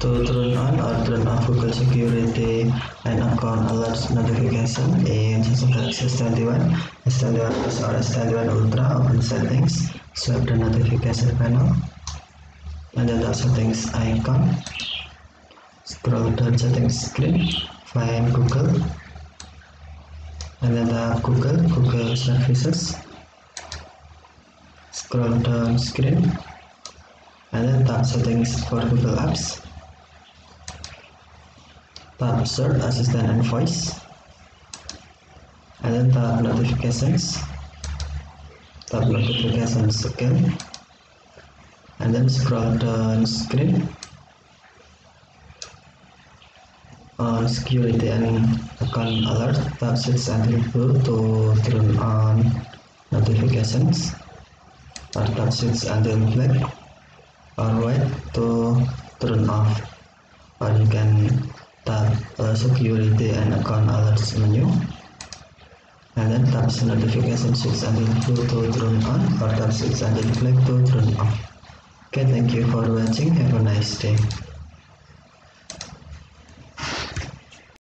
to turn on or turn off Google Security and Account Alerts notification in S21. S21 Plus or S21 Ultra. Open settings, swipe the notification panel, and then the settings icon. Scroll down settings screen, find Google, and then tap Google Services. Scroll down screen, and then tap settings for Google Apps. Tap search assistant and voice, and then tap notifications. Tap notifications again, and then scroll down screen. On security and account alert, tap switch until blue to turn on notifications, or tap switch until black or white to turn off, or you can tap security and account alerts menu, and then tap notification switch until blue to turn on, or tap switch until black to turn off. Okay, thank you for watching. Have a nice day.